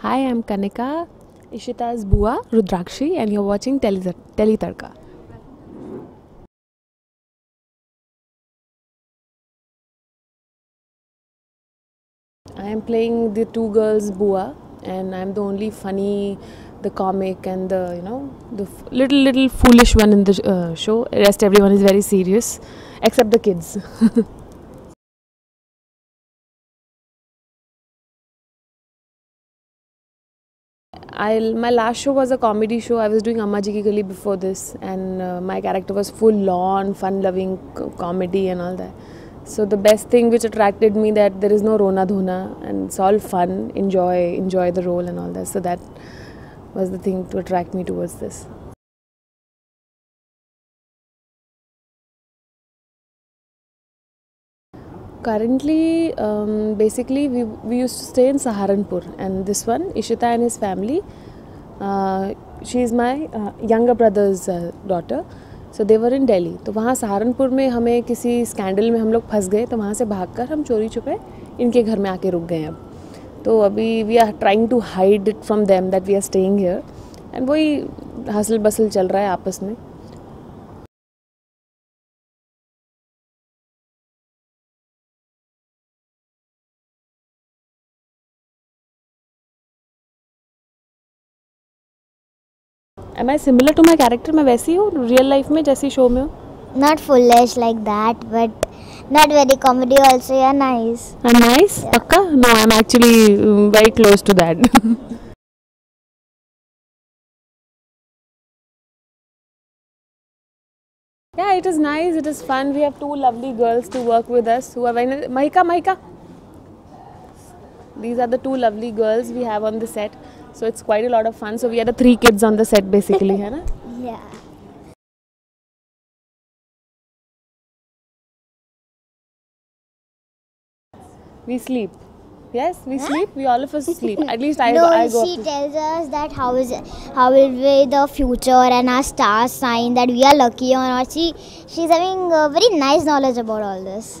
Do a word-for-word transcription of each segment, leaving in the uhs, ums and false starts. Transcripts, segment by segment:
Hi, I'm Kanika, Ishita's Bua, Rudrakshi, and you're watching Tele Tadka. I am playing the two girls Bua, and I'm the only funny, the comic, and the you know the little little foolish one in the uh, show. The rest everyone is very serious, except the kids. I my last show was a comedy show. I was doing Amma Ji Ki Gali before this, and uh, my character was full on fun-loving comedy and all that. So the best thing which attracted me that there is no Rona Dhona and it's all fun. Enjoy, enjoy the role and all that. So that was the thing to attract me towards this. Currently, um, basically, we, we used to stay in Saharanpur, and this one, Ishita and his family, uh, she is my uh, younger brother's uh, daughter. So they were in Delhi. तो वहाँ सहारनपुर में हमें किसी scandal में हम लोग फंस गए, तो वहाँ से भागकर हम चोरी छुपे इनके घर में आके रुक गए अब. तो अभी we are trying to hide it from them that we are staying here, and वही हसल बसल चल रहा है आपस में. Am I similar to my character? मैं वैसी हूँ real life में जैसी show में हूँ? Not foolish like that, but not very comedy also. Yeah, nice. I'm nice? Yeah. Pakka? No, I'm actually um, very close to that. Yeah, it is nice. It is fun. We have two lovely girls to work with us who are very. Mahika, Mahika. These are the two lovely girls we have on the set. So it's quite a lot of fun. So we are the three kids on the set basically, है ना? Yeah. We sleep. Yes, we huh? sleep. We all of us sleep. At least I, no, I go. she tells us that how is how will be the future and our star sign, that we are lucky or not. She she's having a very nice knowledge about all this.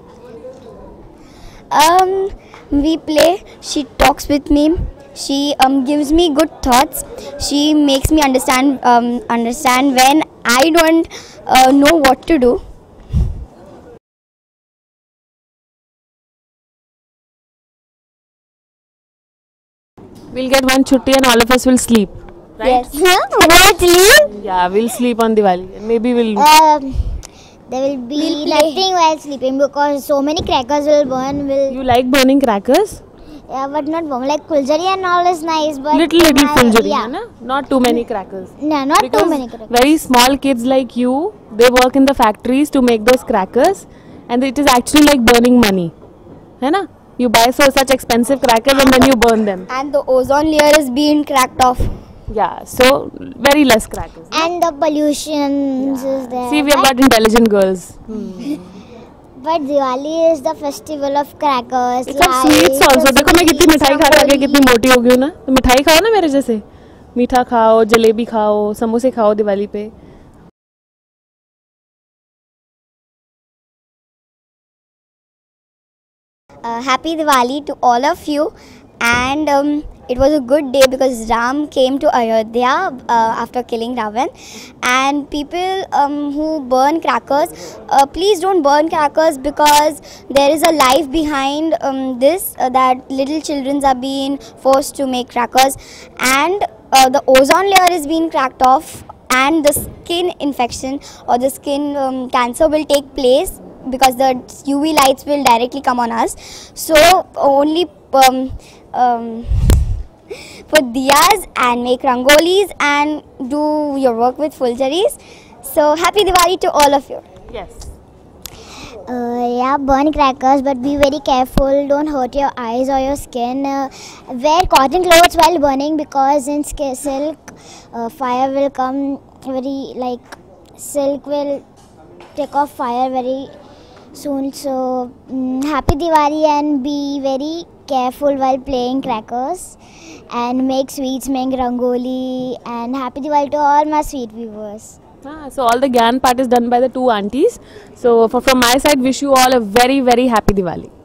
Um, we play. She talks with me. She um, gives me good thoughts. She makes me understand um, understand when I don't uh, know what to do. We'll get one chutti and all of us will sleep. Right? Yes. What sleep? Yeah, we'll sleep on Diwali. Maybe we'll. Um, there will be we'll nothing while sleeping because so many crackers will burn. Will you like burning crackers? Yeah, but not bomb. Like Fulchari and all is nice, but little little Fulchari, yeah. na? Not too many crackers. No, not because too many crackers. Very small kids like you, they work in the factories to make those crackers, and it is actually like burning money, है ना? You buy so such expensive crackers and then you burn them. And the ozone layer is being cracked off. Yeah, so very less crackers. And no? the pollution yeah. is there. See, we have got intelligent girls. Hmm. But Diwali is the festival of crackers. It's of sweets also. देखो मैं कितनी मिठाई खा खा के कितनी मोटी हो गई हूँ ना. तो मिठाई खाओ ना मेरे जैसे. मीठा खाओ, जलेबी खाओ, समोसे खाओ दिवाली पे. Uh, happy Diwali to all of you, and um, it was a good day because Ram came to Ayodhya uh, after killing Ravan. And people um, who burn crackers, uh, please don't burn crackers because there is a life behind um, this, uh, that little children are being forced to make crackers, and uh, the ozone layer is being cracked off, and the skin infection or the skin um, cancer will take place because the U V lights will directly come on us. So only um, um, put diyas and make rangolis and do your work with fulcharis. So happy Diwali to all of you. Yes. Uh, yeah, burn crackers, but be very careful. Don't hurt your eyes or your skin. Uh, wear cotton clothes while burning because in silk, uh, fire will come very, like, silk will take off fire very soon. So um, happy Diwali and be very careful while playing crackers and make sweets, make rangoli, and happy Diwali to all my sweet viewers. Ah, so all the Gyan part is done by the two aunties. So for, from my side, wish you all a very very happy Diwali.